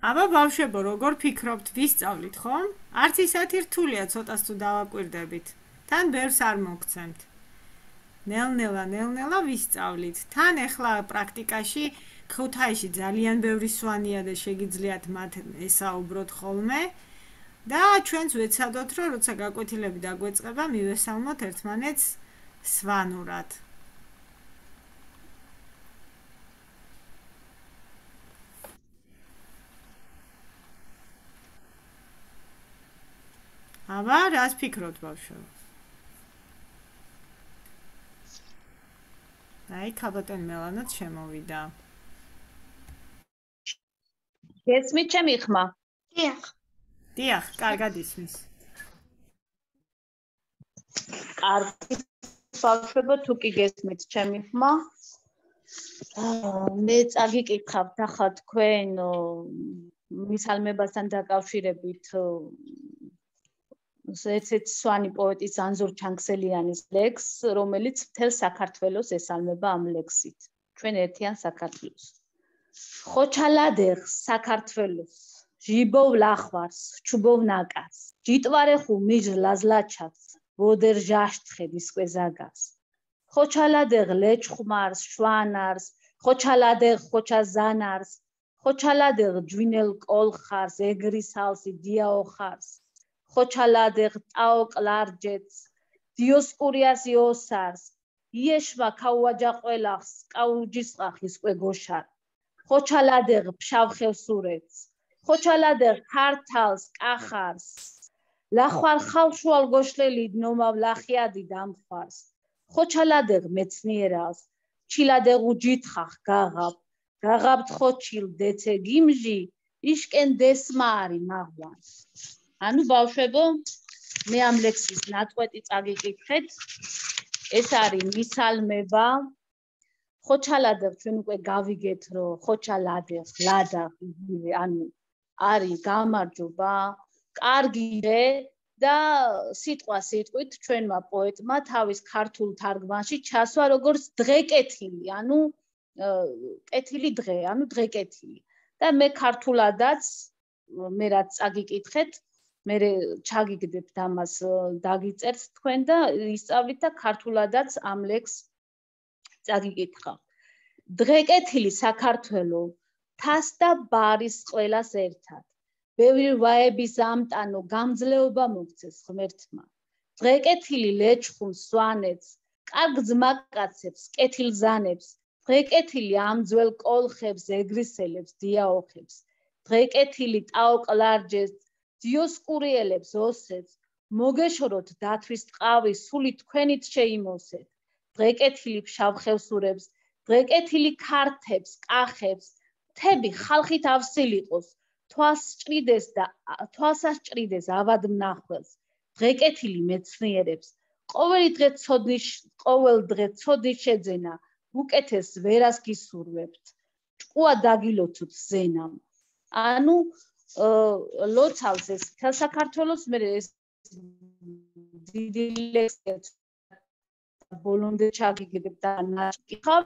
აბა ბავშვებო, როგორ ფიქრობთ, ვისწავლით ხომ? არც ისეთი რთულია, ცოტას თუ დავაკვირდებით. თან ბევრს არ მოგცემთ. ნელ-ნელა ვისწავლით. თან ახლა პრაქტიკაში ქუთაისში ძალიან ბევრი სვანია და შეგიძლიათ მათ ესაუბროთ ხოლმე. და ჩვენც ვეცადოთ, რომ როცა გაკვეთილები დაგვეწყება, მივესალმოთ ერთმანეთს სვანურად. აბა, რას ფიქრობთ, ბავშვებო? აი, ქალბატონი მელანაც შემოვიდა. გესმით ჩემი ხმა? დიახ, კარგად ისმის. კარგი, ბავშვებო, თუ კი გესმით ჩემი ხმა. მე წაგიკითხავთ ახლა თქვენ მისალმებასთან დაკავშირებით ერთ-ერთი სვანი პოეტის ანზორ ჩანგსელიანის ლექსს, რომელიც მთელ საქართველოს ესალმება ამ ლექსით. ჩვენ ერთიან საქართველოს. ხოჩალადეღ საქართველოს, ჟიბოვ ლახვარს, ჩუბოვ ნაკას, ჯიტვარეხუ მიჟ ლაზლაჩაც, ბოდერ ჟაშთხე დისკვეზაგას. ხოჩალადეღ ლეჩხმარს, შვანარს, ხოჩალადეღ ხოჩაზანარს, ხოჩალადეღ ჯვინელ კოლხარს, ეგრისალსი დიაოხარს. ხოჩალადეღ ტაოკლარჯეც, დიოსკურიას იოსარს, იეშვა ქაუაჯაყველახს, კაუჯისყახის კვეგოშარ. ხოჩალადეღ ფშავხევსურეთს, ხოჩალადეღ ქართალს, კახარს, ლახვარ ხალშუალ გოშლელი ნომავ ლახიადი დამხვარს. ხოჩალადეღ მეცნიერალს, ჩილადეღუ ჯითხახ გაღაბ, გაღაბთ ხოჩილ დეცე გიმჟი, იშკენ დესმარი მაღვანს. ანუ ბავშვებო, მე ამ ლექსის ნაწყვეტი წაგიკითხეთ. ეს არის მისალმება. ხოჩალადეღ ჩვენ უკვე გავიგეთ, რომ ხოჩალადეღ ლადა ანუ არის გამარჯობა, კარგი დღე და სიტყვა სიტყვით ჩვენმა პოეტმა თავის ქართულ თარგმანში ჩასვა როგორც დღეკეთილი, ანუ კეთილი დღე, ანუ დღეკეთილი. და მე ქართულადაც მე რაც წაგიკითხეთ, მე ჩაგიგდებთ ამას დაგიწერთ თქვენ და ისწავლით და ქართულადაც ამ ლექსს წაგიკითხავ. დღეკეთილი საქართველო, თას და ბარის ყველას ერთად. ბევრი ვაების ამტანო, გამძლეობა მოგცეს ღმერთმა. დღეკეთილი ლეჩხუმს, სვანეთს, კარგ ძმაკაცებს, კეთილზანებს, დღეკეთილი ამძველ კოლხებს, ეგრისელებს, დიაოხებს, დღეკეთილი ტაოკლარჯეს, დიოსკურიელებს ოსებს, მოგეშოროთ დათვის ტყავი, სული თქვენით შეიმოსეთ. დღეკეთილი ფშავხევსურებს, დღეკეთილი ქართებს, კახებს, მთები ხალხით ავსილიყოს, თვალსასჭრიდეს ავად მნახველს. დღეკეთილი მეცნიერებს, ყოველ დღე ცოდნის შეძენა, უკეთეს ვერას გისურვებთ. ჭკუა დაგილოცოთ ზენამ. ანუ ლოცავს ეს მთელ საქართველოს, მე ეს დიდი ლექსი ბოლომდე ჩაგიგებ და ნაკითხავ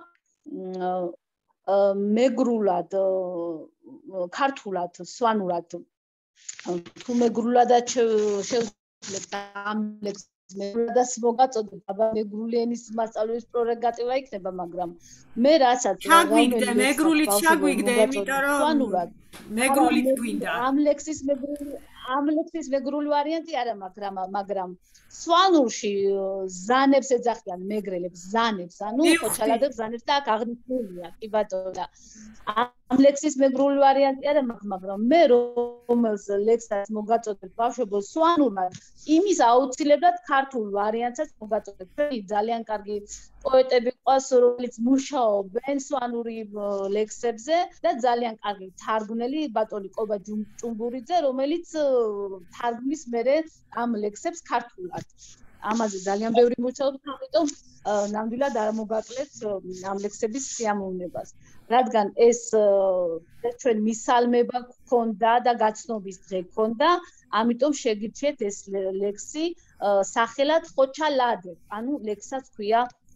მეგრულად, ქართულად, სვანურად თუ მეგრულადაც შევძლებთ ამ ლექსს მეგრულადაც მოგაწოდოთ, აბა მეგრული ენის მასწავლებლის პრეროგატივა იქნება, მაგრამ მე რასაც ჩაგვიგდე, მეგრულით ჩაგვიგდე, იმიტომ რომ მეგრულით გვინდა. ამ ლექსის მეგრული ვარიანტი არა, მაგრამ სვანურში ზანებს ეძახიან მეგრელებს, ზანებს, ანუ ხოჩალადებს ზანებს და აქ აღნიშნულია, კი ბატონო და ამ ლექსის მეგრული ვარიანტი არა, მაგრამ მე რომელს ლექსსაც მოგაწოდებ ბავშვებო სვანურად, იმის აუცილებლად ქართულ ვარიანტსაც მოგაწოდებ. ძალიან კარგი პოეტები ყავს, რომელიც მუშაობენ სვანური ლექსებზე და ძალიან კარგი თარგმნელი ბატონი კობა ჭუმბურიძე, რომელიც თარგმნის მერე ამ ლექსებს ქართულად. ამაზე ძალიან ბევრი მუშაობს, ამიტომ ნამდვილად არ მოგაკლეთ ამ ლექსების სიამოვნებას. რადგან ეს ჩვენ მისალმება გქონდა და გაცნობის დღე გქონდა, ამიტომ შეგირჩიეთ ეს ლექსი სახელად ხოჩალადეღ, ანუ ლექსსაც ქვია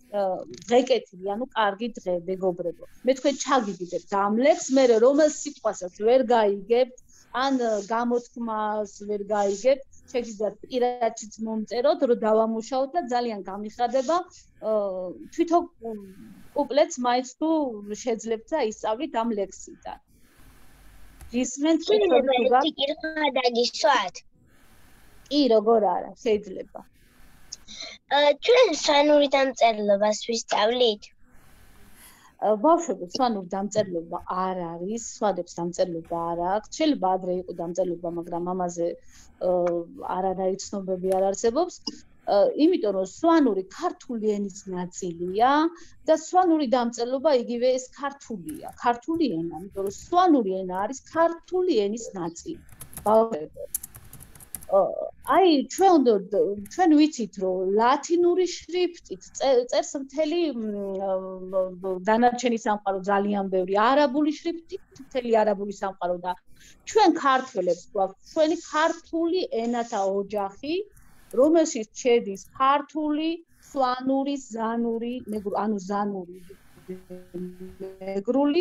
ღეკეთილი, ანუ კარგი დღე, მეგობრებო. მე თქვენ ჩაგიგიდებთ ამ ლექს, მე რომელ სიტყვასაც ვერ გაიგებთ, ან გამოთქმას ვერ გაიგებთ, შეგიძლიათ პირადშიც მომწეროთ, რომ დავამუშავოთ და ძალიან გამიხადება თვითონ კუპლეტს მაინც თუ შეძლებთ და ისწავლით ამ ლექსიდან. ისმენთ შეიძლება კითხვა დაგისვათ? კი, როგორ არა, შეიძლება. ჩვენ სვანური დამწერლობას ვისწავლით? ბავშვები, სვანური დამწერლობა არ არის, სვადებს დამწერლობა არ აქვს. შეიძლება ადრე იყო დამწერლობა, მაგრამ ამაზე არანაირი ცნობები არ არსებობს. იმიტომ რომ სვანური ქართული ენის ნაწილია და სვანური დამწერლობა იგივე ეს ქართულია, ქართული ენა, იმიტომ რომ სვანური ენა არის ქართული ენის ნაწილი. ბავშვებო, აი ჩვენ ვიცით რომ ლათინური შრიფტით წერს მთელი დანარჩენი სამყარო ძალიან ბევრი, არაბული შრიფტით მთელი არაბული სამყარო და ჩვენ ქართველებს გვაქვს ჩვენი ქართული ენათა ოჯახი, რომელშიც შედის ქართული, სვანური, ზანური, ანუ ზანური, მეგრული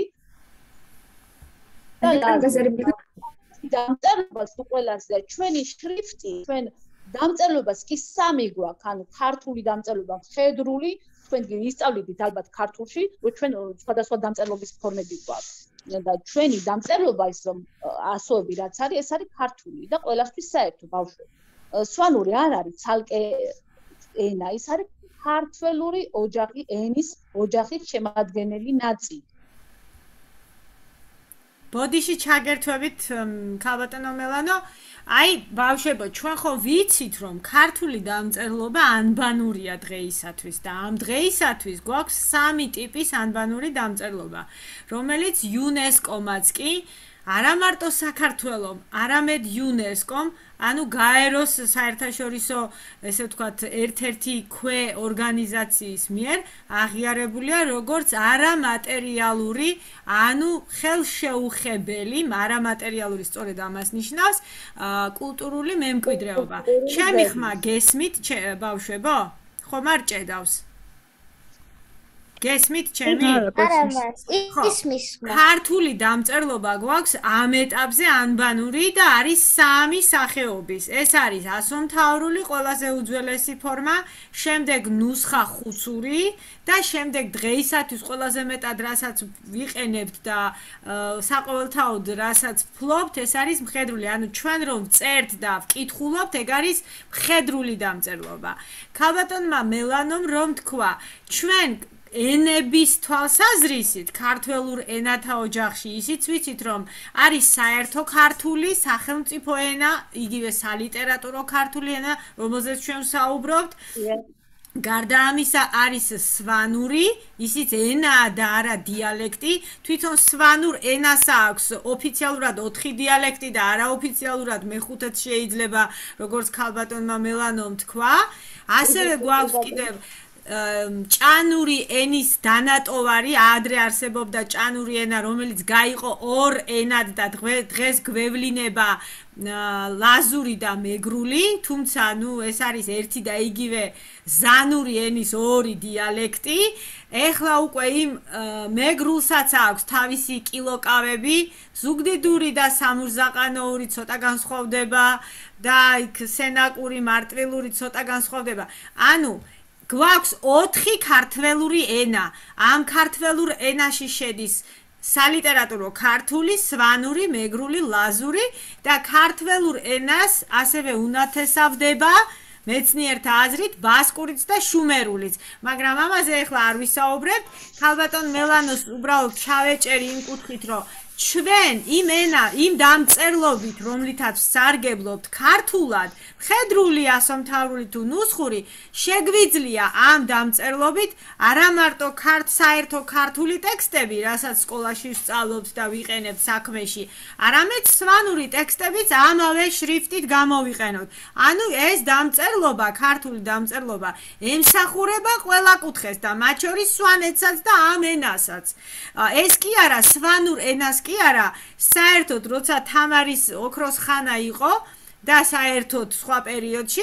და დამწერლობას თუ ყველას და ჩვენი შრიფტი, ჩვენ დამწერლობას კი სამი გვაქვს, ანუ ქართული დამწერლობა, მხედრული, თქვენ ისწავლით ალბათ ქართულში, რომ ჩვენ სხვადასხვა დამწერლობის ფორმები გვაქვს. და ჩვენი დამწერლობა ის რომ ასოები რაც არის, ეს არის ქართული და ყველასთვის საერთო ბავშვები. სვანური არ არის ცალკე ენა, ის არის ქართველური ოჯახი, ენის ოჯახის შემადგენელი ნაწილი. ბოდიში ჩაგერთვებით ქალბატონო მელანო, აი ბავშვებო, ჩვენ ხო ვიცით რომ ქართული დამწერლობა ანბანურია დღეისათვის და ამ დღეისათვის გვაქვს სამი ტიპის ანბანური დამწერლობა, რომელიც იუნესკომაც კი არა მარტო საქართველოს, არამედ იუნესკომ, ანუ გაეროს საერთაშორისო, ესე ვთქვათ, ერთ-ერთი ქვე ორგანიზაციის მიერ აღიარებულია როგორც არამატერიალური, ანუ ხელშეუხებელი, არამატერიალური სწორედ ამას ნიშნავს, კულტურული მემკვიდრეობა. ჩემი ხმა გესმით, ბავშვებო? ხომ არ ჭედავს? გესმით ჩემი? ისმის. ქართული დამწერლობა გვაქვს ამ ეტაპზე ანბანური და არის სამი სახეობის. ეს არის ასომთავრული, ყველაზე უძველესი ფორმა, შემდეგ ნუსხა ხუცური და შემდეგ დღეისათვის ყველაზე მეტად რასაც ვიყენებთ და საყოველთაოდ რასაც ვფლობთ, ეს არის მხედრული. ანუ ჩვენ რომ წერთ და ვკითხულობთ, ეგ არის მხედრული დამწერლობა. ქალბატონმა მელანომ რომ თქვა, ჩვენ ენების თვალსაზრისით ქართველურ ენათა ოჯახში ისიც ვიცით რომ არის საერთო ქართული სახელმწიფო ენა, იგივე სალიტერატურო ქართული ენა, რომელზეც ჩვენ ვსაუბრობთ. გარდა ამისა არის სვანური, ისიც ენაა და არა დიალექტი. თვითონ სვანურ ენას აქვს ოფიციალურად 4 დიალექტი და არაოფიციალურად მეხუთეც შეიძლება, როგორც ქალბატონმა მელანომ თქვა. ასევე გვაქვს კიდევ ჭანური ენის დანატოვარი, ადრე არსებობდა ჭანური ენა, რომელიც გაიყო ორ ენად და დღეს გვევლინება ლაზური და მეგრული, თუმცა ეს არის ერთი და იგივე ზანური ენის ორი დიალექტი. ეხლა უკვე იმ მეგრულსაც აქვს თავისი კილოკავები, ზუგდიდური და სამურზაყანოური ცოტა განსხვავდება და იქ სენაკური, მარტვილური ცოტა განსხვავდება. ანუ გვაქვს 4 ქართველური ენა. ამ ქართველურ ენაში შედის სალიტერატურო ქართული, სვანური, მეგრული, ლაზური და ქართველურ ენას ასევე უნათესავდება მეცნიერთა აზრით ბასკურიც და შუმერულიც. მაგრამ ამაზე ახლა არ ვისაუბრებთ. ქალბატონ მელანოს უბრალოდ ჩავეჭერი იმ კუთხით, რომ ჩვენ იმ დამწერლობით, რომლითაც ვსარგებლობთ ქართულად, მხედრული, ასომთავრული თუ ნუსხური, შეგვიძლია ამ დამწერლობით არა მარტო საერთო ქართული ტექსტები, რასაც სკოლაში ვსწავლობთ და ვიყენებთ საქმეში, არამედ სვანური ტექსტებიც ამავე შრიფტით გამოვიყენოთ. ანუ ეს დამწერლობა, ქართული დამწერლობა, ემსახურება ყველა კუთხეს და მათ შორის სვანეთსაც და ამ ენასაც. ეს კი არა, სვანურ ენას კი არა, საერთოდ როცა თამარის ოქროს ხანა იყო და საერთოდ სხვა პერიოდშიც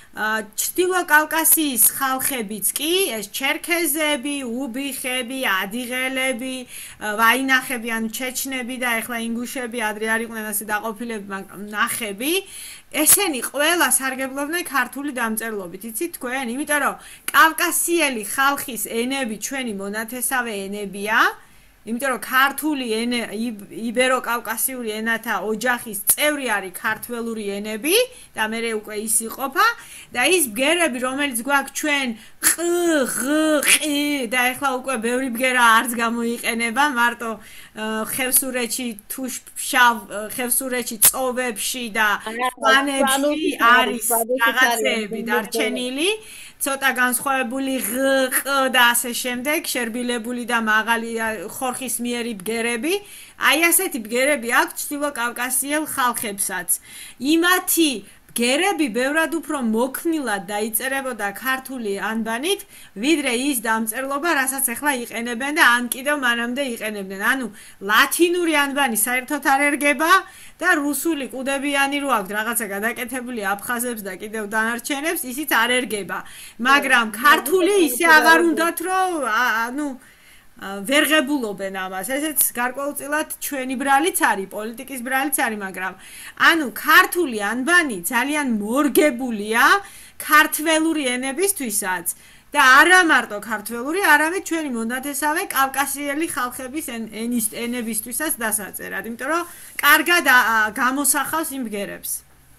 ჩრდილო კავკასიის ხალხებიც კი, ეს ჩერქეზები, უბიხები, ადიღელები, ვაინახები, ანუ ჩეჩნები და ეხლა ინგუშები ადრე არ იყვნენ ასე დაყოფილები, მაგრამ ნახები, ესენი ყველა სარგებლობდნენ ქართული დამწერლობით, იცით თქვენ? იმიტომ რომ კავკასიელი ხალხის ენები ჩვენი მონათესავე ენებია, იმიტომ რომ ქართული ენა, იბერო-კავკასიური ენათა ოჯახის წევრი არის ქართველური ენები და მე უკვე ის იყოფა და ის ბგერები, რომელიც გვაქვს ჩვენ ყ, ღ, ყ და ეხლა უკვე ბევრი ბგერა არც გამოიყენება, მარტო ხევსურეთში თუშ-ფშავ, ხევსურეთში წოვებში და ხანებში არის რაღაცეები დარჩენილი. ცოტა განსხვავებული ღ, ყ და ასე შემდეგ, შერბილებული და მაღალი ხორხისმიერი ბგერები. აი ასეთი ბგერები აქვს ჩრდილო კავკასიელ ხალხებსაც. იმათი ბგერები ბევრად უფრო მოქნილად დაიწერებოდა ქართული ანბანით, ვიდრე ის დამწერლობა, რასაც ახლა იყენებენ და ან კიდევ მანამდე იყენებდნენ. ანუ ლათინური ანბანი საერთოდ არ ერგება და რუსული ყუდებიანი რო აქვს რაღაცა გადაკეთებული აფხაზებს და კიდევ დანარჩენებს, ისიც არ ერგება. მაგრამ ქართული ისე აღარ უნდათ, რომ ანუ ვერღებულობენ ამას. ესეც გარკვეულწილად ჩვენი ბრალიც არის, პოლიტიკის ბრალიც არის, მაგრამ ანუ ქართული ანბანი ძალიან მორგებულია ქართველური ენებისთვისაც და არა მარტო ქართველური, არამედ ჩვენი მონათესავე კავკასიელი ხალხების ენებისთვისაც დასაწერად, იმიტომ რომ კარგად გამოსახავს იმ ბგერებს.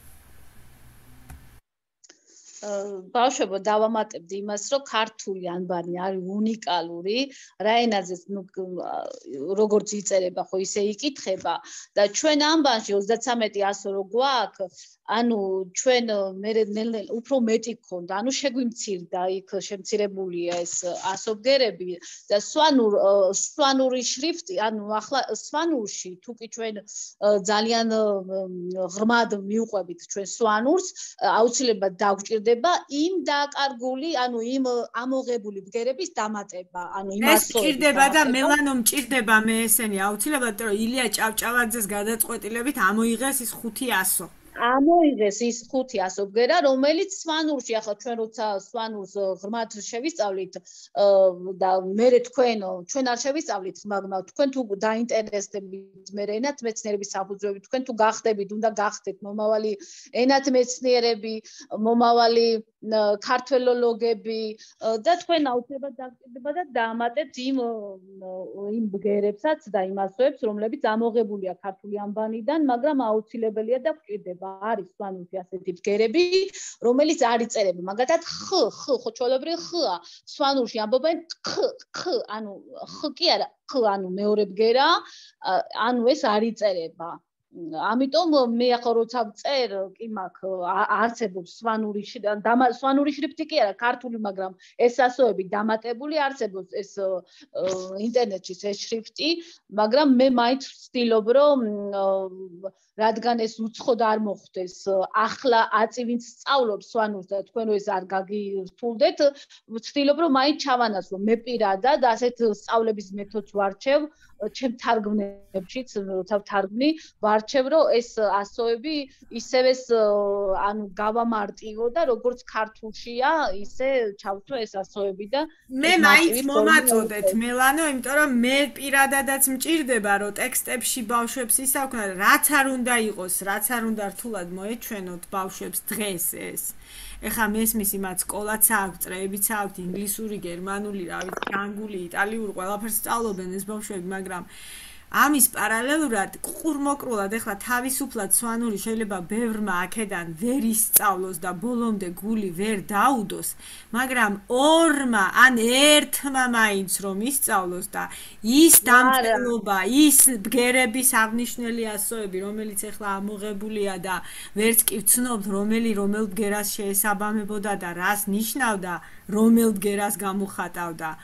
ბავშვებო, დავამატებდი იმას, რომ ქართული ანბანი არის უნიკალური, რა ენაზეც როგორც იწერება, ხო ისე იკითხება და ჩვენ ანბანში 33-100 რო გვაქვს, ანუ ჩვენ უფრო მეტი გქონდა, ანუ შეგვიმცირდა იქ შემცირებულია ეს ასობგერები და სვანური შრიფტი, ანუ ახლა სვანურში თუკი ჩვენ ძალიან ღრმად მივყვებით ჩვენ სვანურს, აუცილებლად დაგვჭირდება იმ დაკარგული, ანუ იმ ამოღებული ბგერების დამატება, ანუ იმ ეს ჭირდება და მელანომ ჭირდება მე ესენი აუცილებლად, რომ ილია ჭავჭავაძეს გადაწყვეტილებით ამოიღეს ის 500. ამოიღეს ის 500 ბგერა, რომელიც სვანურში, ახლა ჩვენ როცა სვანურს ღრმად შევისწავლით და მერე ჩვენ არ შევისწავლით, მაგრამ თქვენ თუ დაინტერესდებით მერე ენათმეცნიერების საფუძვლებით, თქვენ თუ გახდებით, უნდა გახდეთ მომავალი ენათმეცნიერები, მომავალი ქართველოლოგები და თქვენ აუცილებლად დაგჭირდება და დაამატებთ იმ ბგერებსაც და იმ ასოებს, რომლებიც ამოღებულია ქართული ანბანიდან, მაგრამ აუცილებელია და გვჭირდება. არის სვანურში ასეთი ბგერები, რომელიც არ იწერება. მაგალითად ხო ჩვეულებრივ ხა. სვანურში ამბობენ ხ, ანუ ხ კი არა, ხ, ანუ მეორე ბგერა, ანუ ეს არ იწერება. ამიტომ მე ახლა როცა ვწერ, კი მაქვს არსებობს სვანური შრიფტი კი არა, ქართული, მაგრამ ეს ასოები დამატებული არსებობს ეს ინტერნეტში ეს შრიფტი, მაგრამ მე მაინც ვცდილობ, რომ რადგან ეს უცხოდ არ მოხდეს, ახლა აწი ვინც სწავლობს სვანურს და თქვენ ეს არ გაგირთულდეთ, ვცდილობ, რომ მაინც ჩავანაცვლო მე პირადად ასეთ სწავლების მეთოდს ვარჩევ, ჩემ თარგმნებშიც, როცა ვთარგმნი, ვარჩევ, რომ ეს ასოები ისევე ანუ გავამარტივო და როგორც ქართულშია, ისე ჩავთო ეს ასოები და მე მაინც მომაწოდეთ მელანო, იმიტომ რომ მე პირადადაც მჭირდება, რომ ტექსტებში ბავშვებს ისაუქნა, რაც არ უნდა იყოს, რაც არ უნდა რთულად მოეჩვენოთ ბავშვებს დღეს ეს. ეხა მესმის იმათ სკოლაც აქვს, წრეებიც აქვს, ინგლისური, გერმანული, რა ვიცი, ფრანგული, იტალიური, ყველაფერს სწავლობენ ეს ბავშვები, მაგრამ ამის პარალელურად ყურმოკრულად ეხლა თავისუფლად სვანური შეიძლება ბევრმა აქედან ვერ ისწავლოს და ბოლომდე გული ვერ დაუდოს, მაგრამ ორმა ან ერთმა მაინც რომ ისწავლოს და ის დამწერლობა, ის ბგერების აღნიშნული ასოები, რომელიც ეხლა ამოღებულია და ვერც კი ვცნობთ, რომელ ბგერას შეესაბამებოდა და რას ნიშნავდა, რომელ ბგერას გამოხატავდა.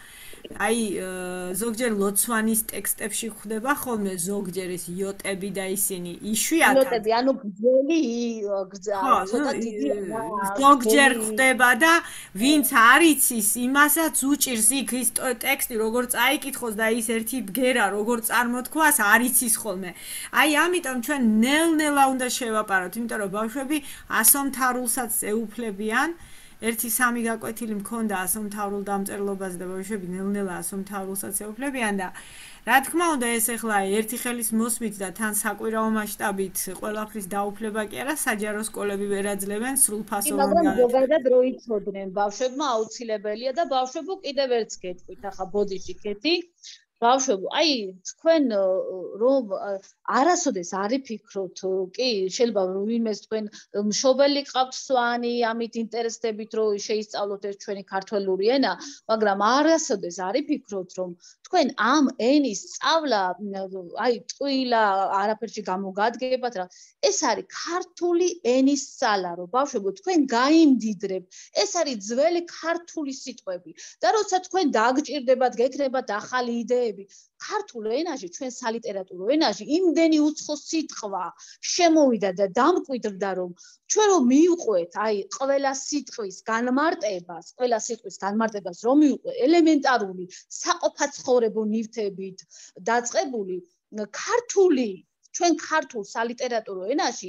აი ზოგჯერ ლოცვანის ტექსტებში ხვდება ხოლმე ზოგჯერ ეს იოტები და ისინი იშვიათად ნოტები, ანუ გძელი ცოტა დიდი ზოგჯერ ხვდება და ვინც არ იცის იმასაც უჭირს იქ ის ტექსტი როგორ წაიკითხოს და ის ერთი ბგერა როგორ წარმოთქვას არ იცის ხოლმე. აი ამიტომ ჩვენ ნელ-ნელა უნდა შევაპაროთ, იმიტომ რომ ბავშვები ასომთავრულსაც ეუფლებიან ერთი სამი გაკვეთილი მქონდა ასომთავრულ დამწერლობაზე და ბავშვები ნელ-ნელა ასომთავრულსაც ეუფლებიან და რა თქმა უნდა ეს ახლა ერთი ხელის მოსმით და თან საკვირაო მასშტაბით ყველაფრის დაუფლება კი არა საჯარო სკოლები ვერ აძლევენ სრულფასოვან მაგრამ ზოგადად რო იცოდნენ ბავშვებმა აუცილებელია და ბავშვებო კიდევ ერთს გეტყვით ახლა ბოდიში კეთი ბავშვებო აი თქვენ რომ არასოდეს არ იფიქროთ კი შეიძლება ვინმეს თქვენ მშობელი ყავთ სვანი ამით ინტერესდებით რომ შეისწავლოთ ეს ჩვენი ქართველური ენა მაგრამ არასოდეს არ იფიქროთ რომ თქვენ ამ ენის სწავლა აი ტყუილა არაფერში გამოგადგებათ რა ეს არის ქართული ენის სალარო ბავშვებო თქვენ გაიმდიდრებთ ეს არის ძველი ქართული სიტყვები და როცა თქვენ დაგჭირდებათ გექნებათ ახალი იდეები ქართულ ენაში ჩვენ სალიტერატურო ენაში იმდენი უცხო სიტყვა შემოვიდა და დამკვიდრდა რომ ჩვენ რომ მივყვეთ აი ყველა სიტყვის განმარტებას რომ მივყვეთ ელემენტარული საყოფაცხოვრებო ნივთებით დაწყებული ქართული ჩვენ ქართულ სალიტერატურო ენაში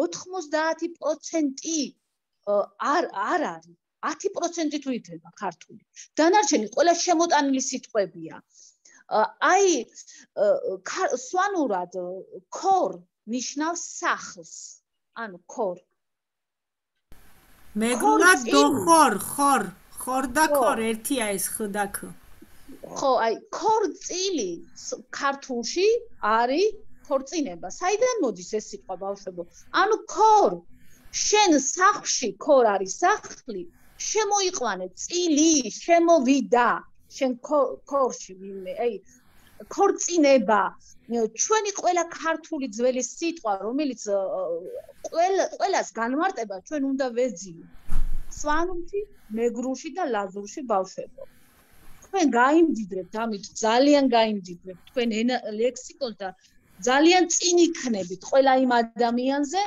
90% არ არის 10% თუ ითება ქართული დანარჩენი ყველა შემოტანილი სიტყვებია აი სვანურად ქორ ნიშნავს სახლს ანუ ქორ მეგრულად დოხორ ხორ და ქორ ერთია ეს ხ და ქ ხო აი ქორწილი ქართულში არის ქორწინება საიდან მოდის ეს სიტყვა ბავშვებო ანუ ქორ შენ სახლში ქორ არის სახლი შემოიყვანე წილი შემოვიდა შენ ქორში ვინმე აი ქორწინება ჩვენი ყველა ქართული ძველი სიტყვა რომელიც ყველას განმარტება ჩვენ უნდა ვეძინოთ სვანურში მეგრულში და ლაზურში ბავშვებო თქვენ გაიმდიდრებთ ამით ძალიან გაიმდიდრებთ თქვენ ლექსიკონს და ძალიან წინ იქნებით ყველა იმ ადამიანზე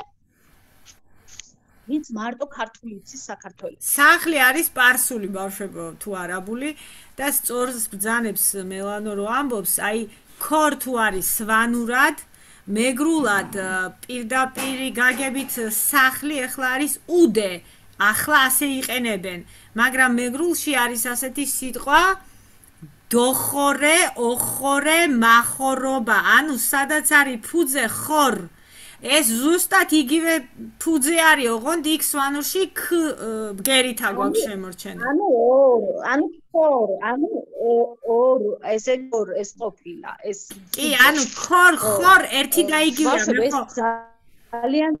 ვინც მარტო ქართული იცის საქართველოს. სახლი არის სპარსული ბავშვებო თუ არაბული და სწორს ბრძანებს მელანო რო ამბობს, აი ქორ თუ არის სვანურად, მეგრულად პირდაპირი გაგებით სახლი ახლა არის უდე. ახლა ასე იყენებენ, მაგრამ მეგრულში არის ასეთი სიტყვა დოხორე, ოხორე, მახორობა, ანუ სადაც არის ფუძე ხორ ეს ზუსტად იგივე ფუძე არის, ოღონდ იქ სვანურში ქ ბგერით აგვაქვს შემორჩენილი. ანუ ქორ, ესე ორ ეს ყოფილა, ეს კი, ანუ ხორ ერთი და იგივეა, მე ხო ძალიან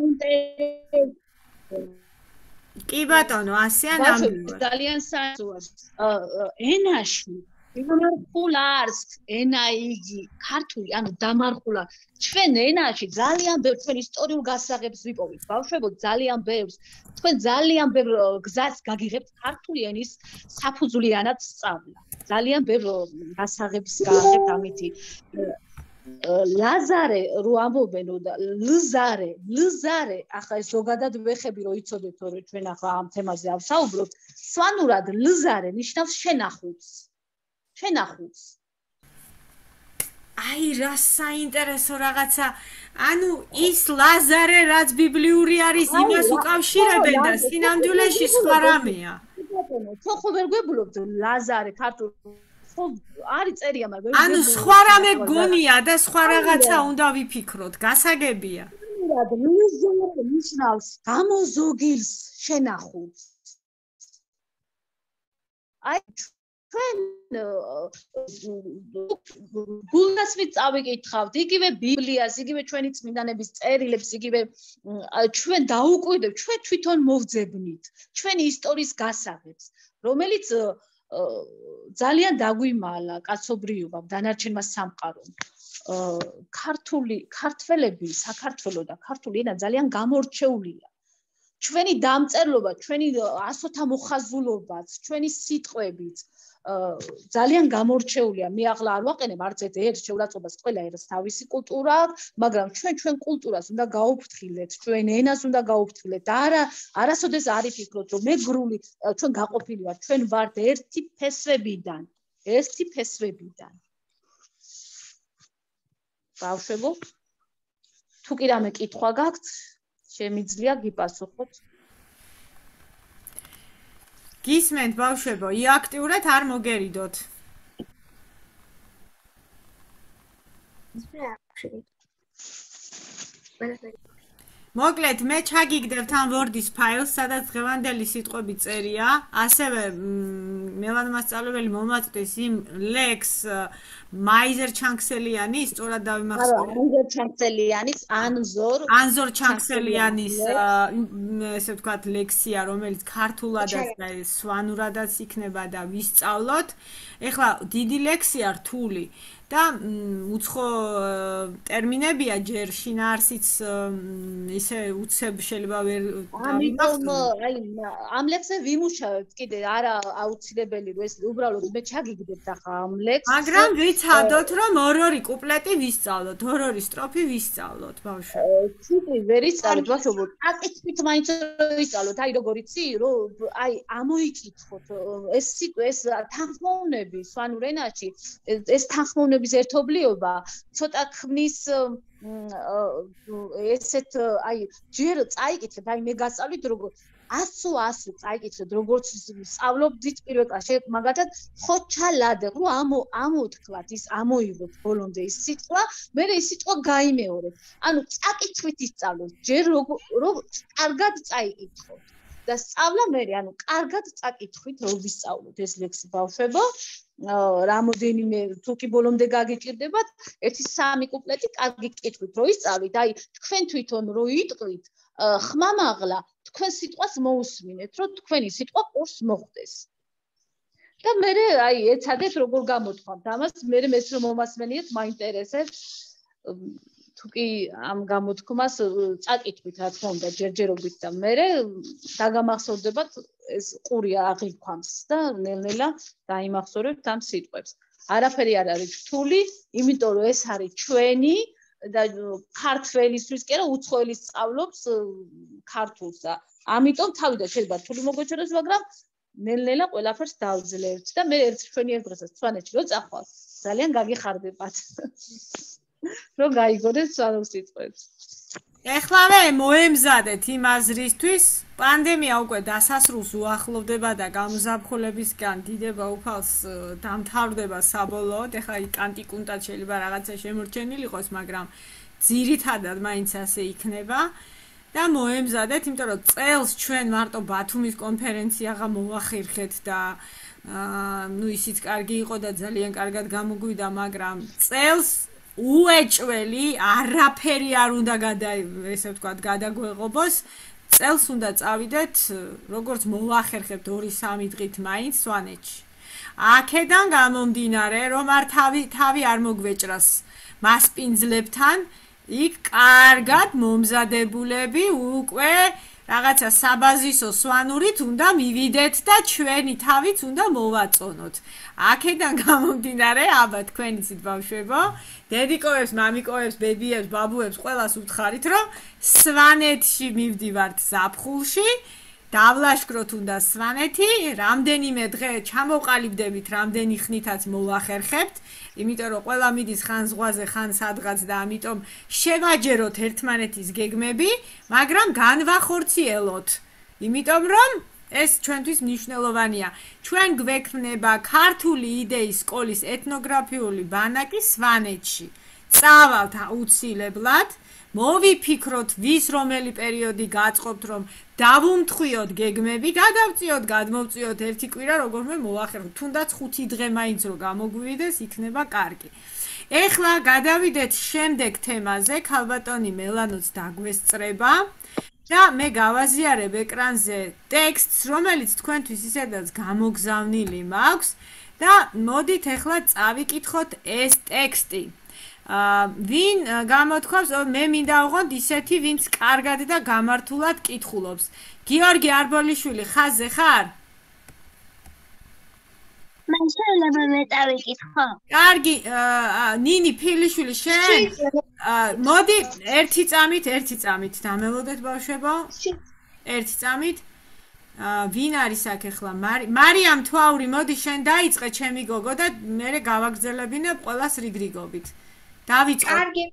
კი ბატონო, ასეა ნამდვილად. ძალიან საინტერესოა ენაში დამარხულ არს ენა იგი ქართული ანუ დამარხულა ჩვენ ენაში ძალიან ბევრ ჩვენ ისტორიულ გასაღებს ვიპოვეთ ბავშვებო ძალიან ბევრს თქვენ ძალიან ბევრ გზას გაგიღებთ ქართული ენის საფუძვლიანად სწავლა ძალიან ბევრ გასაღებს გააღებთ ამითი ლაზარე რო ამბობენო და ლზარე ახლა ეს ზოგადად ვეხები რო იცოდეთ რომ ჩვენ ახლა ამ თემაზე ავსაუბრობთ სვანურად ლზარე ნიშნავს შენახულს შენახულს აი რა საინტერესო რაღაცა ანუ ის ლაზარე რაც ბიბლიური არის იმას უკავშირებენ და სინამდვილეში სხვა რამეა ხო ხო ვერ გვებულობთ ლაზარე ქართულ ხო არის წერია მაგრამ ანუ სხვა რამე გონია და სხვა რაღაცა უნდა ვიფიქროთ გასაგებია ლაზარე ნიშნავს გამოზოგილს შენახულს აი ჩვენ გულდასმით წავიკითხავთ იგივე ბიბლიას, იგივე ჩვენი წმინდანების წერილებს, იგივე ჩვენ დაუკვირდებით, ჩვენ თვითონ მოვძებნით ჩვენი ისტორიის გასაღებს, რომელიც ძალიან დაგვიმალა კაცობრიობამ, დანარჩენმა სამყარომ. ქართველები, საქართველო და ქართული ენა ძალიან გამორჩეულია. ჩვენი დამწერლობა, ჩვენი ასოთა მოხაზულობაც, ჩვენი სიტყვებიც ძალიან გამორჩეულია. მე ახლა არ ვაყენებ არც ერთ შეურაცხყოფას, ყველა ერთს თავისი კულტურა აქვს, მაგრამ ჩვენ კულტურას უნდა გაუფრთხილეთ, ჩვენ ენას უნდა გაუფრთხილეთ და არასოდეს არ იფიქროთ, რომ მე გრული ჩვენ გაყოფილი ვართ, ჩვენ ვართ ერთი ფესვებიდან. ბავშვებო, თუ კი რამე კითხვა გაქვთ, შემიძლია გიპასუხოთ. გისმენთ ბავშვებო, იაქტიურად არ მოგერიდოთ. მოკლედ, მე ჩაგიგდებთ ამ Word-ის ფაილს, სადაც დღევანდელი სიტყვები წერია, ასევე მელანმასწავლებელი მომაწვდის იმ ლექს მაიზერ ჩანქსელიანის, სწორად დავიმახსოვრე. მაიზერ ჩანქსელიანის, ანზორ ჩანქსელიანის, ესე ვთქვათ, ლექსია, რომელიც ქართულადაც და სვანურადაც იქნება და ვისწავლოთ. ეხლა დიდი ლექსია რთული. და უცხო ტერმინებია ჯერ შინაარსიც ისე უცებ შეიძლება ვერ ამიტომ აი ამ ლექსზე ვიმუშავებთ კიდე არა აუცილებელი რომ ეს უბრალოდ მე ჩაგიგდებთ ახლა ამ ლექსს მაგრამ ვიცადოთ რომ ორ-ორი კუპლეტი ვისწავლოთ ორ-ორი სტროფი ვისწავლოთ ბავშვებო ციტი ვერ ისწავლოთ ბავშვებო აკითხით მაინც ვისწავლოთ აი როგორ იცი რომ აი ამოიკითხოთ ეს თანხმოვნები სვანურ ენაში ეს თანხმოვნების ერთობლიობა ცოტა ქმნის ესეთ აი ჯერ წაიკითხეთ აი მე გასწავლით როგორ 100 წაიკითხეთ როგორც სწავლობდით პირველ კლასში მაგათაც ხოჩალადე რომ ამოთქვათ ის ამოიღოთ ბოლომდე ის სიტყვა მე ის სიტყვა გაიმეორეთ ანუ წაკითხვით ისწავლოთ ჯერ რომ კარგად წაიკითხოთ და სწავლა მე ანუ კარგად წაკითხვით რომ ვისწავლოთ ეს ლექსი ბავშვებო რამოდენიმე თუ კი ბოლომდე გაგიჭირდებათ ერთი 3 კუპლეტი კარგი კითხვით რომ ისწავლით აი თქვენ თვითონ რო იტყვით ხმამაღლა თქვენ სიტყვას მოусმინეთ რომ თქვენი სიტყვა ყურს მოხვდეს და მე აი ეცადეთ როგორ გამოთქვამთ ამას მე მეც რომ მომასმენიეთ მაინტერესებს თუ კი ამ გამოთქმას წაკითხვით რა თქმა უნდა ჯერჯერობით და მე დაგამახსოვდებათ ეს ყური აღიქვამს და ნელ-ნელა დაიმახსოვრებთ ამ სიტყვებს. არაფერი არ არის რთული, იმიტომ რომ ეს არის ჩვენი და ქართველისთვის კი არა უცხოელი სწავლობს ქართულს და ამიტომ თავიდან შეიძლება რთული მოგვეჩვენოს, მაგრამ ნელ-ნელა ყველაფერს დავძლევთ და მე ჩვენი ერთ დღესაც სვანეთში რო წახვალ, ძალიან გაგიხარდებათ. რომ გაიგონეთ სვანურ სიტყვებს. ეხლავე მოემზადეთ იმ აზრისთვის, პანდემია უკვე დასასრულს უახლოვდება და გამოზაფხულებისგან დიდება უფალს დამთავრდება საბოლოოდ. ეხლა კანტიკუნტად შეიძლება რაღაცა შემორჩენილი იყოს, მაგრამ ძირითადად მაინც ასე იქნება. და მოემზადეთ, იმიტომ რომ წელს ჩვენ მარტო ბათუმის კონფერენციაღა მოვახერხეთ და ნუ ისიც კარგი იყო და ძალიან კარგად გამოგვიდა, მაგრამ წელს უეჭველი არაფერი არ უნდა ესე ვთქვათ გადაგვეღობოს წელს უნდა წავიდეთ როგორც მოვახერხებთ 2-3 დღით მაინც სვანეთში აქედან გამომდინარე რომ არ თავი არ მოგვეჭრას მასპინძლებთან იქ კარგად მომზადებულები უკვე რაღაცა საბაზისო სვანურით უნდა მივიდეთ და ჩვენი თავიც უნდა მოვაწონოთ. აქედან გამომდინარე, აბა თქვენ იცით ბავშვებო, დედიკოებს, მამიკოებს, ბებიებს, ბაბუებს ყველას უთხარით, რომ სვანეთში მივდივართ ზაფხულში, დავლაშქროთ უნდა სვანეთი, რამდენიმე დღე ჩამოვყალიბდებით, რამდენი ხნითაც მოვახერხებთ, იმიტომ რომ ყველა მიდის ხან ზღვაზე, ხან სადღაც და ამიტომ შევაჯეროთ ერთმანეთის გეგმები, მაგრამ განვახორციელოთ. იმიტომ რომ ეს ჩვენთვის მნიშვნელოვანია. ჩვენ გვექმნება ქართული იდეის სკოლის ეთნოგრაფიული ბანაკი სვანეთში. წავალთ აუცილებლად მოვიფიქროთ ვის რომელი პერიოდი გაწყობთ რომ დავუმთხვიოთ გეგმები, გადავწიოთ, გადმოვწიოთ ერთი კვირა როგორმე მოვახერხოთ. თუნდაც 5 დღე მაინც რო გამოგვივიდეს, იქნება კარგი. ეხლა გადავიდეთ შემდეგ თემაზე, ქალბატონი მელანოც დაგვესწრება და მე გავაზიარებ ეკრანზე ტექსტს, რომელიც თქვენთვის ისედაც გამოგზავნილი მაქვს და მოდით ეხლა წავიკითხოთ ეს ტექსტი. ვინ გამოთქვამს მე მინდა ვიყოთ ისეთი ვინც კარგად და გამართულად კითხულობს გიორგი არბოლიშვილი ხაზზე ხარ? მან შეიძლება მეტავიკითხო. კარგი ნინი ფილიშვილი შენ მოდი ერთი წამით დამელოდეთ ბავშვებო ერთი წამით ვინ არის აქ ახლა მარიამ თვაური მოდი შენ დაიწყე ჩემი გოგო და მე გავაგრძელებინე ყველას რიგრიგობით დავიწყო კარგი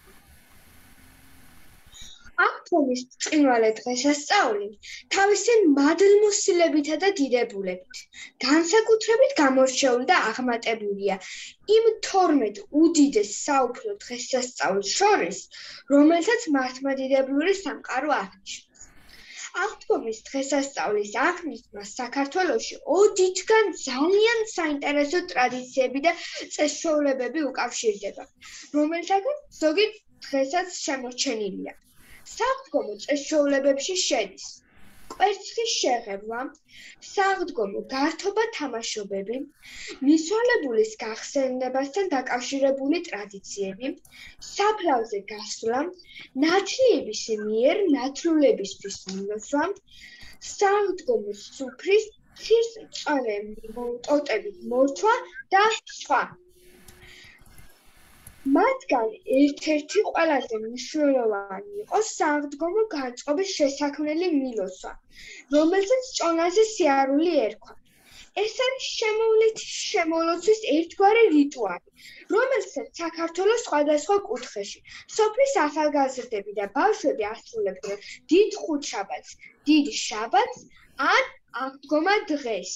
აქტომის ბრწყინვალე დღესასწაული თავისი მადლმოსილებითა და დიდებულებით განსაკუთრებით გამორჩეული და აღმატებულია იმ 12 უდიდეს საუფლო დღესასწაულს შორის რომელთაც მართლმადიდებლური სამყარო აღნიშნავს აქტომის დღესასწაულის აღნიშვნა საქართველოში ოდითგან ძალიან საინტერესო ტრადიციები და წესჩვეულებები უკავშირდება რომელთაგან ზოგი დღესაც შემორჩენილია საღდგომო წესჩვეულებებში შედის კვერცხის შეღებვა, საღდგომო გართობა თამაშობები, მისვალებულის გახსენებასთან დაკავშირებული ტრადიციები, საფლავზე გასვლა, ნათლიების მიერ ნათლულებისთვის მიმოსვლა, საღდგომო სუფრის ცისწყალე ტოტებით მორთვა და სხვა. მათგან ერთ-ერთი ყველაზე მნიშვნელოვანი იყო საღდგომო განწყობის შესაქმნელი მილოსვა, რომელსაც ჭონაზე სიარული ერქვა. ეს არის შემოვლითის ერთგვარი რიტუალი, რომელსაც საქართველოს სხვადასხვა კუთხეში სოფლის ახალგაზრდები და ბავშვები ასრულებდნენ დიდ ხუთშაბათს, დიდ შაბათს ან აღდგომა დღეს.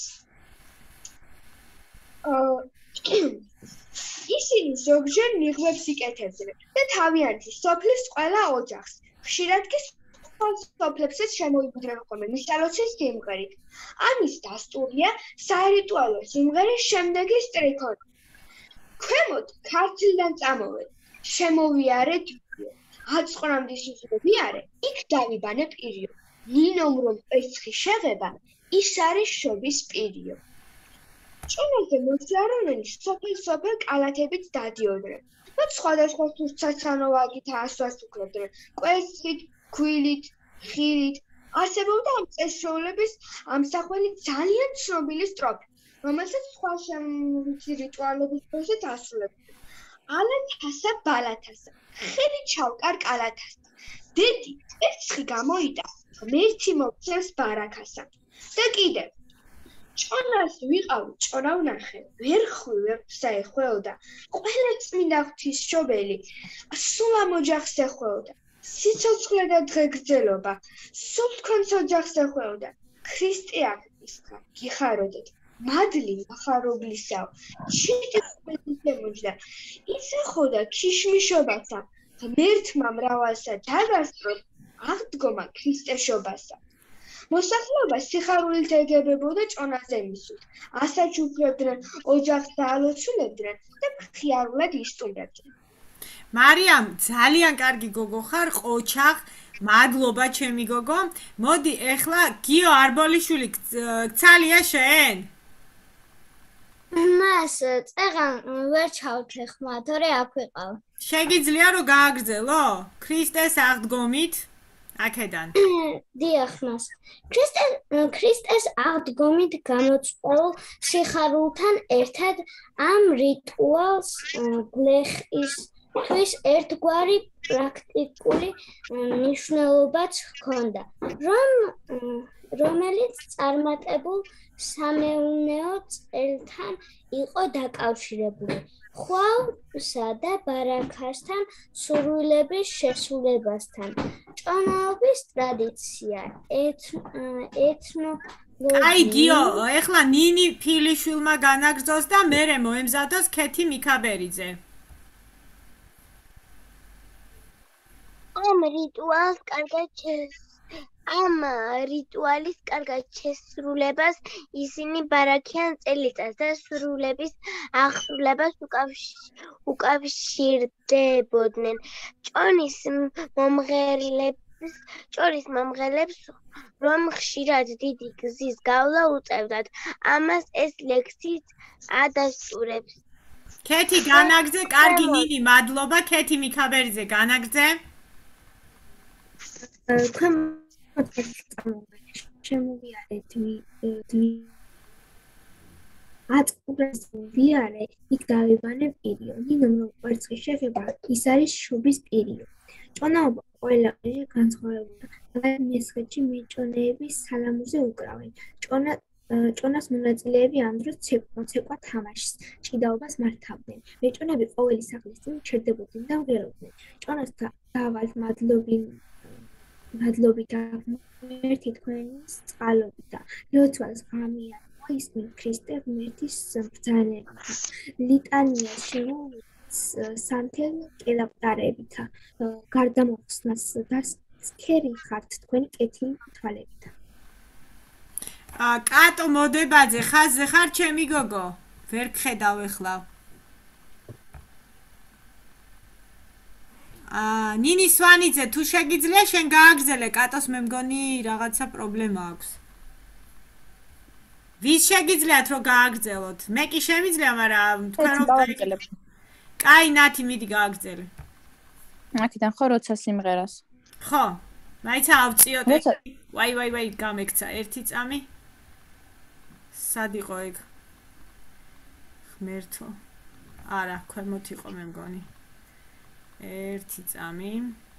ისინი ზოგჯერ ნიღბებს იკეთებდნენ და თავიანთი სოფლის ყველა ოჯახს, ხშირად კი სოფლებსაც შემოიყვნენ ხოლმე მისალოცის სიმღერით. ამის დასტურია საერიტუალო სიმღერის შემდეგი სტრიქონი. ქვემოთ ქართლიდან წამოვედ, შემოვიარე თვიო, აწყვრამდის უზრებიარე, იქ დავიბანე პირიო. ნინომ რომ კვერცხი შეღება, ის არის შობის პირიო. ჭონაზე მოსიარულენი სოფელ კალათებით დადიოდნენ. მათ სხვადასხვა საცანო ვაგით ასვას უქნებდნენ. კვერცხით, ქვილით, ხილით. არსებობდა ამ წესჩვეულების ამსახველი ძალიან ცნობილი სტროფი, რომელსაც სხვა შემოვლითი რიტუალების დროსაც ასრულებდნენ. ალათასა ბალათასა, ხელი ჩავკარ კალათასა. დედი კვერცხი გამოიტა, ღმერთი მოგცემს ბარაქასა. და კიდევ ჭონას ვიყავი ჭონა ვნახე, ვერ საეხვეოდა, ყველა წმინდა ღვთისმშობელი, სულ ამ ოჯახს ეხვეოდა, სიცოცხლე და დღეგრძელობა, სულ თქვენს ოჯახს ეხვეოდა, ქრისტე აღისხა, გიხაროდეთ, მადლი მახარებლისაო, ჩიტის ემოჯდა, იცეხოდა ქიშმიშობასა, ღმერთმა მრავალსა დაგასწროს, აღდგომა ქრისტეშობასა. მოსახლეობა სიხარულით ეგებებოდა ჭონაზე მისვლით, ასაჩუქრებდნენ, ოჯახს დაალოცულებდნენ და მხიარულად ისტუმრებდნენ. მარიამ, ძალიან კარგი გოგო ხარ, ყოჩაღ, მადლობა ჩემი გოგო. მოდი, ეხლა გიო არბოლიშვილი გცალია შენ? მას წეღან ვერ ჩავთეხმა, თორე აქ ვიყავ. შეგიძლია რომ გააგრძელო? ქრისტეს აღდგომით? აქედან. დიახ, მას. ქრისტეს აღდგომით გამოწყობილ სიხარულთან ერთად ამ რიტუალს გლეხისთვის ერთგვარი პრაქტიკული მნიშვნელობაც ჰქონდა, რომელიც წარმატებულ სამეურნეო წელთან იყო დაკავშირებული. ხვავსა და ბარაქასთან, სურვილების შესრულებასთან. ჭონაობის ტრადიცია, აი გიო, ეხლა ნინი ფილიშვილმა განაგრძოს და მერე მოემზადოს ქეთი მიქაბერიძე. ამ რიტუალის კარგად შესრულებას ისინი ბარაქიან წელიწადს და სრულების აღსრულებას უკავშირდებოდნენ. ჭორის მომღერლებს რომ ხშირად დიდი გზის გავლა უწევდათ, ამას ეს ლექსიც ადასტურებს. ქეთი განაგრძე, კარგი ნინი, მადლობა, ქეთი მიქაბერიძე განაგრძე. ქვემოთ შემოვიარეთ აწყვეს ვიარე, იქ დავიბანე პირიო. ნინომ რომ კვერცხის შეხება, ის არის შუბის პირიო. ჭონაობა ყველა განსხვავებულა. მესხეთში მეჭონეების სალამუზე უკრავენ. ჭონას მონაწილეები ამ დროს ცეკვა თამაშს, ჭიდაობას მართავდნენ. მეჭონები ყოველი სახლის წინ ჩერდებოდნენ და მღეროდნენ. ჭონას დავალთ მადლობით ერთი თქვენის წყალობითა. ლოცვას ღამიან მოისმენ ქრისტე ღმერთის ბრძანებითა. ლიტანიას შემოვიდა სანთელ კელაპტარებითა. გარდამოხსნას დასქერი ხართ თქვენი კეთილი თვალებითა. კატო მოდებაძე, ხაზზე ხარ ჩემი გოგო? ვერ გხედავ ეხლა. ნინი სვანიძე, თუ შეგიძლია შენ გააგრძელე, კატოს მე მგონი რაღაცა პრობლემა აქვს. ვის შეგიძლიათ რომ გააგრძელოთ? მე კი შემიძლია, მაგრამ თქვენ რომ გავაგრძელებ. კაი, ნათი, მიდი გააგრძელე. აქედან ხო როცა სიმღერას. ხო, მაიცა ავწიოთ. ვაი, გამექცა ერთი წამი. სად იყო ეგ? ღმერთო. არა, ქვემოთ იყო მე მგონი. ერთი წამი.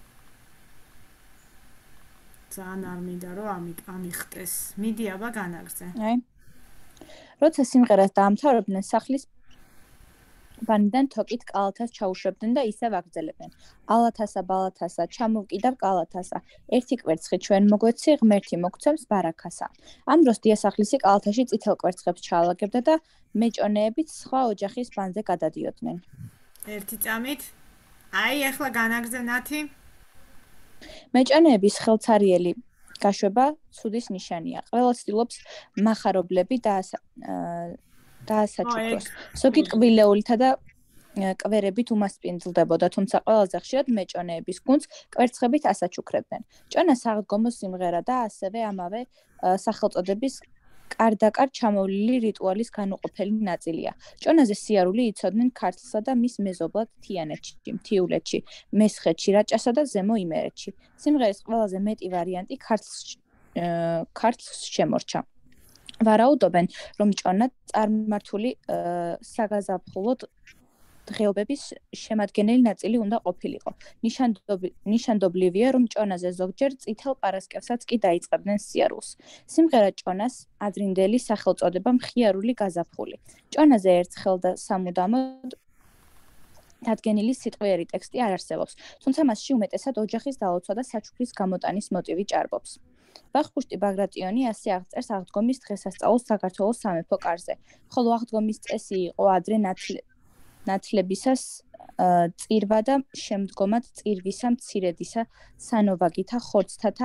ძალიან არ მინდა რომ ამიხტეს. მიდი აბა განაგრძე. აი. როცა სიმღერას დაამთავრებდნენ, სახლის ბანიდან თოკით კალათას ჩაუშვებდნენ და ისევ აგრძელებდნენ. ალათასა ბალათასა, ჩამოვკიდავ კალათასა. ერთი კვერცხი ჩვენ მოგვეცი, ღმერთი მოგცემს ბარაქასა. ამ დროს დიასახლისი კალათაში წითელ კვერცხებს ჩაალაგებდა და მეჭონეებიც სხვა ოჯახის ბანზე გადადიოდნენ. ერთი წამით. აი, ახლა განაგრძე ნათი. მეჭონეების ხელცარიელი გაშვება ცუდის ნიშანია. ყველა ცდილობს მახარებლები დაასაჩუქროს. ზოგი ტკბილეულითა და კვერებით უმასპინძლდებოდა, თუმცა ყველაზე ხშირად მეჭონეების გუნდს კვერცხებით ასაჩუქრებდნენ. ჭონას აღდგომო სიმღერა და ასევე ამავე სახელწოდების კარდაკარ ჩამოვლილი რიტუალის განუყოფელი ნაწილია. ჭონაზე სიარული იცოდნენ ქართლსა და მის მეზობლად თიანეთში, მთიულეთში, მესხეთში, რაჭასა და ზემო იმერეთში. სიმღერის ყველაზე მეტი ვარიანტი ქართლს შემორჩა. ვარაუდობენ, რომ ჭონა წარმართული საგაზაფხულო დღეობების შემადგენელი ნაწილი უნდა ყოფილიყო. ნიშანდობლივია, რომ ჭონაზე ზოგჯერ წითელ პარასკევსაც კი დაიწყებდნენ სიარულს. სიმღერა ჭონას ადრინდელი სახელწოდება მხიარული გაზაფხული. ჭონაზე ერთხელ და სამუდამოდ დადგენილი სიტყვიერი ტექსტი არ არსებობს, თუმცა მასში უმეტესად ოჯახის დალოცვა და საჩუქრის გამოტანის მოტივი ჭარბობს. ვახუშტი ბაგრატიონი ასე აღწერს აღდგომის დღესასწაულს საქართველოს სამეფო კარზე, ხოლო აღდგომის წესი იყო ადრე ნათლებისას წირვა და შემდგომად წირვისა მცირედისა სანოვაგითა ხორცთათა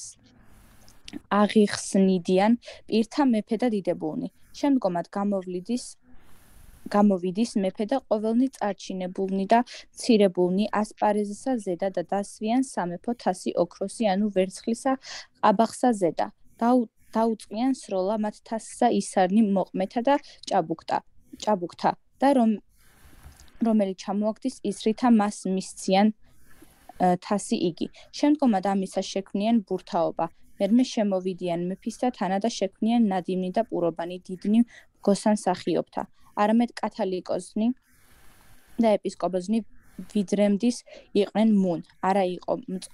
აღიხსნიდიან პირთა მეფე და დიდებულნი. შემდგომად გამოვიდის მეფე და ყოველნი წარჩინებულნი და მცირებულნი ასპარეზსა ზედა და დასვიან სამეფო თასი ოქროსი ანუ ვერცხლისა ყაბახსა ზედა. დაუწყიან სროლა მათ თასსა ისარნი მოყმეთა და ჭაბუკთა და რომელიც ჩამოაგდის ისრითა მას მისციან თასი იგი. შემდგომად ამისა შექმნიან ბურთაობა. მერმე შემოვიდიან მეფის და თანა და შექმნიან ნადიმნი და პურობანი დიდნი მგოსან სახიობთა. არამედ კათალიკოსნი და ეპისკოპოსნი ვიდრემდის იყვნენ მუნ, არა იყო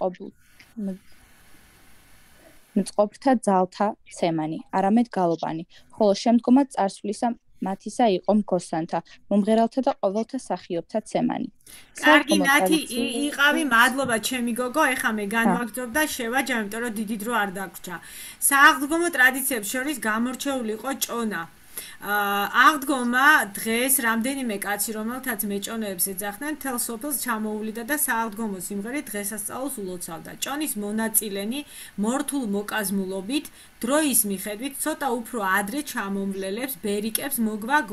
მწყობრთა ძალთა ცემანი, არამედ გალობანი, ხოლო შემდგომად წარსვლისა მათისა იყო მგოსანთა, მომღერალთა და ყოველთა სახიობთა ცემანი. კარგი ნათი, იყავი, მადლობა ჩემი გოგო, ეხა მე განვაგრძობ და შევაჯამ, იმიტომ რომ დიდი დრო არ დაგვრჩა. სააღდგომო ტრადიციებს შორის გამორჩეული იყო ჭონა. აღდგომა დღეს რამდენიმე კაცი, რომელთაც მეჭონეებს ეძახდნენ, მთელ სოფელს ჩამოუვლიდა და სააღდგომო სიმღერით დღესასწაულს ულოცავდა. ჭონის მონაწილენი მორთულ მოკაზმულობით, დროის მიხედვით ცოტა უფრო ადრე ჩამომვლელებს, ბერიკებს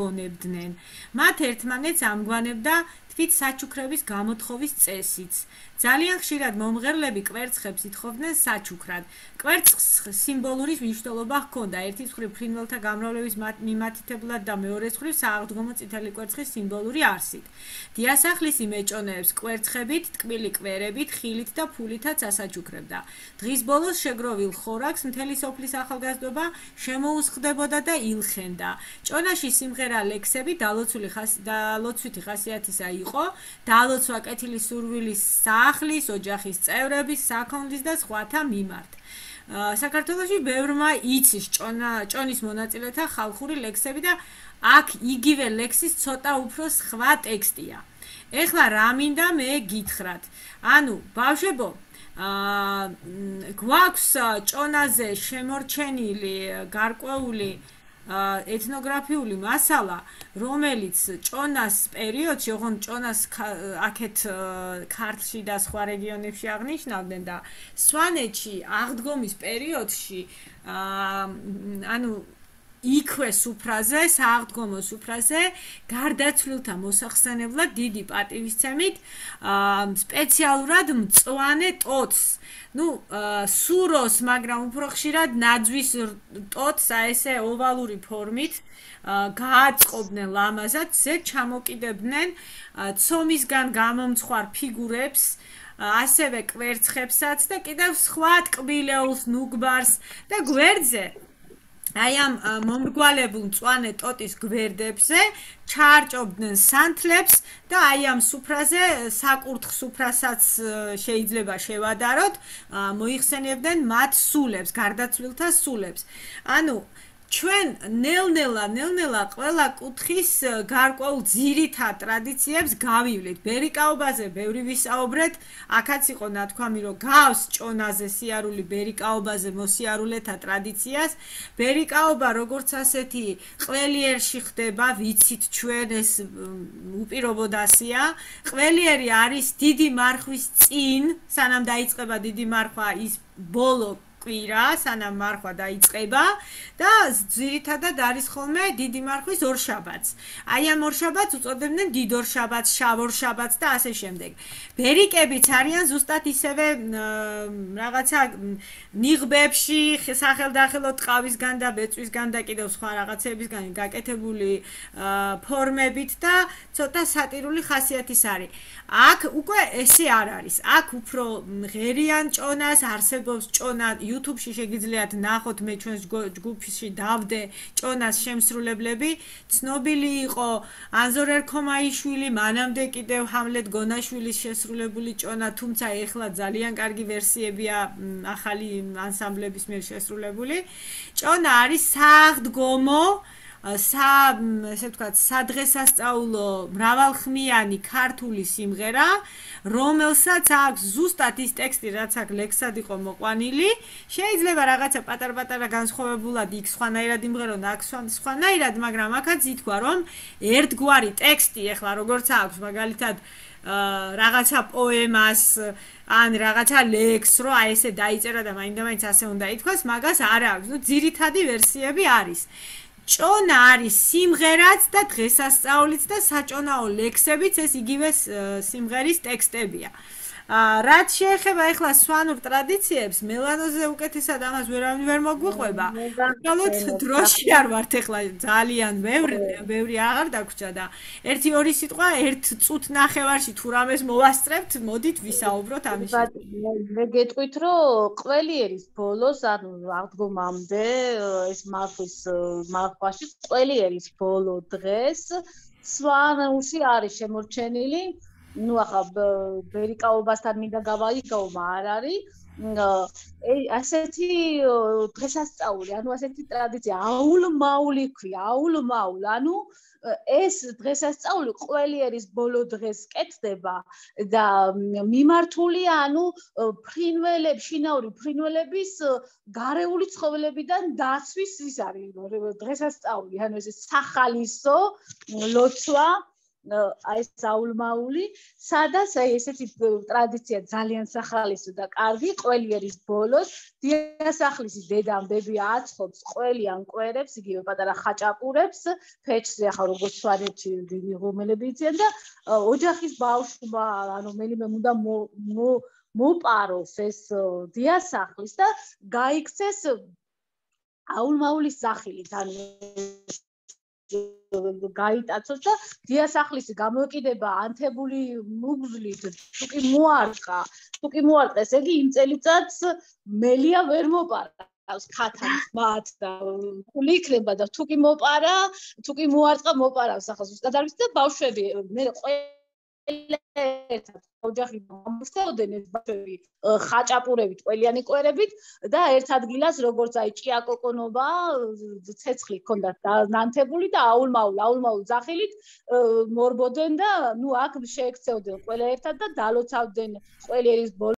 მოგვაგონებდნენ. მათ ერთმანეთს ამგვანებდა თვით საჩუქრების გამოთხოვის წესიც. ძალიან ხშირად მომღერლები კვერცხებს ითხოვდნენ საჩუქრად. კვერცხს სიმბოლური მნიშვნელობა ჰქონდა. ერთის მხრივ ფრინველთა გამრავლების მიმართითებლად და მეორეს მხრივ სააღდგომო წითელი კვერცხის სიმბოლური არსით. დიასახლისი მეჭონეებს კვერცხებით, ტკბილი კვერებით, ხილით და ფულითაც ასაჩუქრებდა. დღის ბოლოს შეგროვილ ხორაგს მთელი სოფლის ახალგაზრდობა შემოუსხდებოდა და ილხენდა. ჭონაში სიმღერა ლექსები დალოცვითი ხასიათისა იყო, დალოცვა კეთილი სურვილის სახლის, ოჯახის წევრების, საქონლის და სხვათა მიმართ. საქართველოში ბევრმა იცის ჭონის მონაწილეთა ხალხური ლექსები და აქ იგივე ლექსის ცოტა უფრო სხვა ტექსტია. ეხლა რა მინდა მე გითხრათ? ანუ ბავშვებო, გვაქვს ჭონაზე შემორჩენილი გარკვეული ეთნოგრაფიული მასალა, რომელიც ჭონას პერიოდში, ოღონდ ჭონას აქეთ ქართლში და სხვა რეგიონებში აღნიშნავდნენ და სვანეთში აღდგომის პერიოდში, ანუ იქვე სუფრაზე, სააღდგომო სუფრაზე გარდაცვლილთა მოსახსენებლად დიდი პატივისცემით სპეციალურად მწვანე ტოტს, სუროს, მაგრამ უფრო ხშირად ნაძვის ტოტს, ესე ოვალური ფორმით გააწყობდნენ ლამაზად, ზედ ჩამოკიდებდნენ ცომისგან გამომცხვარ ფიგურებს, ასევე კვერცხებსაც და კიდევ სხვა ტკბილეულს, ნუგბარს და გვერდზე აი ამ მომრგვალებულ მწვანე ტოტის გვერდებზე ჩაარჭობდნენ სანთლებს და აი ამ სუფრაზე, საკურთხ სუფრასაც შეიძლება შევადაროთ, მოიხსენებდნენ მათ სულებს, გარდაცვლილთა სულებს. ანუ ჩვენ ნელ-ნელა ყველა კუთხის გარკვეულ ძირითად ტრადიციებს გავივლით. ბერიკაობაზე ბევრი ვისაუბრეთ, აქაც იყო ნათქვამი, რომ გავს ჭონაზე სიარული ბერიკაობაზე მოსიარულეთა ტრადიციას. ბერიკაობა როგორც ასეთი ყველიერში ხდება, ვიცით ჩვენ ეს უპირობოდასია. ყველიერი არის დიდი მარხვის წინ, სანამ დაიწყება დიდი მარხვა, ის ბოლო კვირა, სანამ მარხვა დაიწყება და ძირითადად არის ხოლმე დიდი მარხვის ორშაბათს. აი ამ ორშაბათს უწოდებდნენ დიდ ორშაბათს, შავ ორშაბათს და ასე შემდეგ. ბერიკებიც არიან ზუსტად ისევე რაღაცა ნიღბებში, სახელდახელო ტყავისგან და ბეწვისგან და კიდევ სხვა რაღაცებისგან გაკეთებული ფორმებით და ცოტა სატირული ხასიათის არის. აქ უკვე ესე არ არის. აქ უფრო ღერიან ჭონას არსებობს ჭონა YouTube-ში შეგიძლიათ ნახოთ, მე ჩვენს ჯგუფში დავდე ჭონას შემსრულებლები. ცნობილი იყო ანზორ ერქომაიშვილი, მანამდე კიდევ ჰამლეთ გონაშვილის შესრულებული ჭონა, თუმცა ეხლა ძალიან კარგი ვერსიებია ახალი ანსამბლების მიერ შესრულებული. ჭონა არის სააღდგომო, ესე ვთქვათ, სადღესასწაულო მრავალხმიანი ქართული სიმღერა, რომელსაც აქვს ზუსტად ის ტექსტი, რაც აქ ლექსად იყო მოყვანილი. შეიძლება რაღაცა პატარ-პატარა განსხვავებულად იქ სხვანაირად იმღერონ, აქ სხვანაირად, მაგრამ აქაც ითქვა, რომ ერთგვარი ტექსტი, ეხლა როგორც აქვს, მაგალითად რაღაცა პოემას ან რაღაცა ლექსს, რომ აი ესე დაიწერა და მაინდა-მაინც ასე უნდა ითქვას, მაგას არ აქვს. ძირითადი ვერსიები არის. ჭონა არის სიმღერაც და დღესასწაულიც და საჭონაო ლექსებიც, ეს იგივე სიმღერის ტექსტებია. რაც შეეხება ეხლა სვანურ ტრადიციებს, მელანოზე უკეთესად ამას ვერავინ ვერ მოგვიყვება. უბრალოდ დროში არ ვართ ეხლა ძალიან ბევრი აღარ დაგვრჩა და 1-2 სიტყვა ერთ წუთ ნახევარში თუ რამეს მოვასწრებთ, მოდით ვისაუბროთ ამის შესახებ. მე გეტყვით, რომ ყველიერის ბოლოს, ანუ აღდგომამდე, ეს მარხვაში ყველიერის ბოლო დღეს სვანურში არის შემორჩენილი, ახლა ბერიკაობასთან მინდა გავაიგავმა არ არის ასეთი დღესასწაული, ანუ ასეთი ტრადიცია, აულ-მაული ქვია, აულ-მაულ, ანუ ეს დღესასწაული ყველიერის ბოლო დღეს კეთდება და მიმართულია, ანუ შინაური ფრინველების გარეული ცხოველებიდან დაცვის ის არის დღესასწაული, ანუ ეს სახალისო ლოცვა აი საულმაული, სადაც აი ესეთი ტრადიცია ძალიან სახალისო და კარგი, ყველიერის ბოლოს დიასახლისი დედამბები აცხობს ყველიან კვერებს, იგივე პატარა ხაჭაპურებს, ფეჩზე ახლა როგორც სვანეთში დიდი ღუმელები იციან და ოჯახის ბავშვმა, ანუ მელიმე უნდა მოპაროს ეს დიასახლის და გაიქცეს აულმაულის სახელით, ანუ გაიტაცოს და დიასახლისი გამოეკიდება ანთებული მუგზლით, თუკი მოარტყეს, იგი იმ წელიწადს მელია ვერ მოპარავს ქათამს მათ და ფული იქნება და თუკი მოარტყა მოპარავს ახლა ზუსტად არ ვიცი და ბავშვები მე ერთად ოჯახი მომხდოდნენ ეს ბავშვები ხაჭაპურებით, ყველიანი კვერებით და ერთ ადგილას როგორც აი ჭიაკოკონობა ცეცხლი ჰქონდათ ნანთებული და აულმაულ ზახილით მორბოდნენ და ნუ აქ შეექცეოდნენ ყველა ერთად და დალოცავდნენ ყველიერის